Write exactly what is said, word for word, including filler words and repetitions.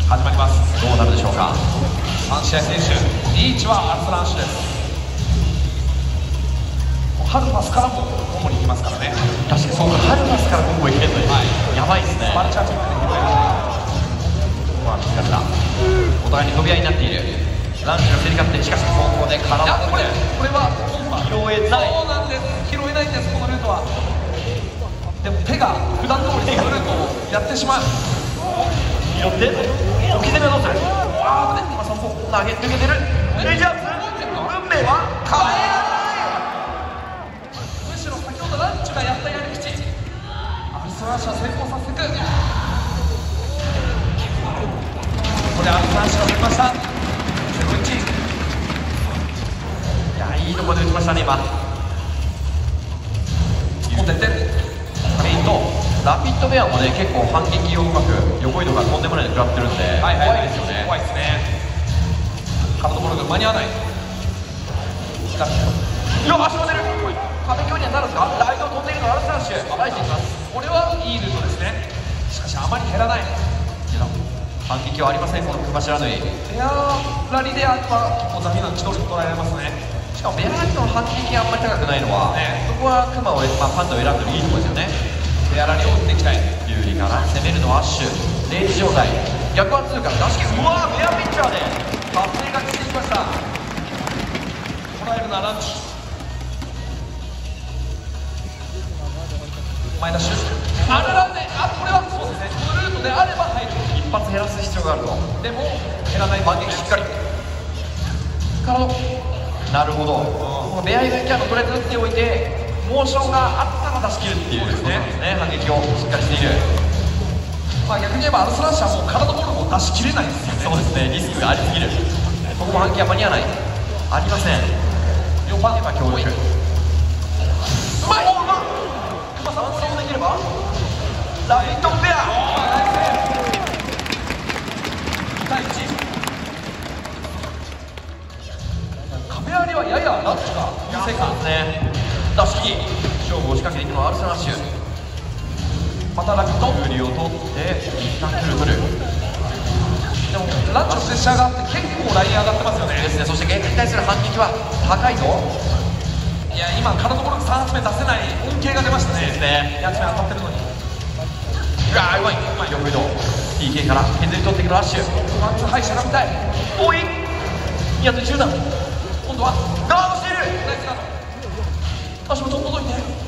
始まります。 どうなるでしょうか。 さん試合選手、リーチはアルスランシュです。ハルファスからも主に行きますからね。 確かにそうか、ハルマスからコンボいけるのに、はい、やばいですね。 バルチャーキックで拾える。 まあ見つかった。お互いに飛び合いになっている。ランチの競り勝って、しかしここで体をこれこれは拾えない。 そうなんです、拾えないんです、このルートは。でも手が普段通りのルートをやってしまう。 拾って置き攻めはどうする。ああ危ね、今そこ投げ抜けてる。レジャーズ運命は変えられない。 むしろ先ほどランチがやったやり口、アルスランシュは成功させていく。ここでアルスランシュが取りました。ゼロいち。 いや、いいところで打ちましたね今。 突っ込んでってメインとラピッドベアもね、結構反撃をうまく横移動がとんでもないで食らってるんで、 はいはいはい、 怖いですよね。 怖いですね。カブトボールが間に合わない。 いや、足も出る。壁際にはなるんですか。ライトを飛んでいるのはアルスランシュ、暴れていきます。 これはいいルートですね。しかしあまり減らない。 反撃はありません、この熊白縫い。 エアーラリであればもうザフィナンチ能力捉えられますね。 しかもベアラリの反撃があんまり高くないのは、ね、そこはクマを、まあ、パンダを選んでるいいところですよね。 ベアラリを打っていきたい。 有利から攻めるのはアッシュ、レイジ状態、逆圧通過出し切る。うわー、ベアピッチャーで達成がしていきました。捉えるのはランチ。前ダッシュ。あららね、あ、これはそうですね。このルートであれば入る。 一発減らす必要があると。 でも減らない反撃しっかり。からのなるほど、このベアイベンキャーのとりあえず打っておいて、モーションがあったら出し切るっていうことですね。反撃をしっかりしている。 まあ逆に言えばアルスランシャーも体ボールも出し切れないですよね。 そうですね、リスクがありすぎる。ここも反撃は間に合わない。ありません。 よんばん今協力。うまい。 熊さんをできればラビットベア。 にたいいち。壁ありはややランチが優勢かね。出し切り勝負を仕掛けていくのはアルスランシュ。 またラビット有利を取って一旦クル取る。 でもランチのプレッシャーがあって結構ライン上がってますよね。 ですね。そしてゲームに対する反撃は高いぞ。 いや今体ボールさん発目出せない恩恵が出ましたね。 ですね。 やつ目当たってるのに。 うわー、うまい。うまい。横移動 ピーケー から削り取っていくのはアッシュ。 ワンツー敗者が見たい。 多い。やっと中段。 今度はガードしている。 ナイスガード。足元届いて。